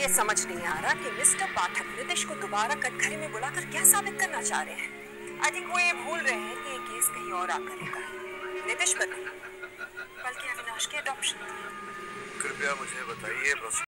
समझ नहीं आ रहा कि मिस्टर पाठक नीतीश को दोबारा कटघरे में बुलाकर क्या साबित करना चाह रहे हैं। आई थिंक वो ये भूल रहे हैं कि ये केस कहीं और आकर रुका है, नीतीश पर नहीं बल्कि अविनाश के अडॉप्शन। कृपया मुझे बताइए